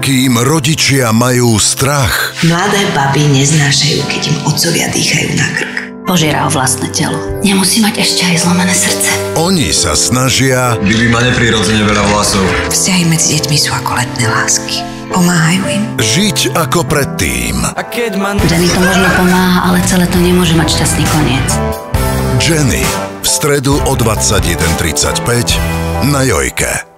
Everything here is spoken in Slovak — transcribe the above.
kým rodičia majú strach. Mladé baby neznášajú, keď im otcovia dýchajú na krk. Požiera o vlastné telo. Nemusí mať ešte aj zlomené srdce. Oni sa snažia. Bibi má neprirodzene veľa vlasov. Vzťahy medzi deťmi sú ako letné lásky. Pomáhajú im. Žiť ako predtým. Jenny to možno pomáha, ale celé to nemôže mať šťastný koniec. Jenny. V stredu o 21:35 na Jojke.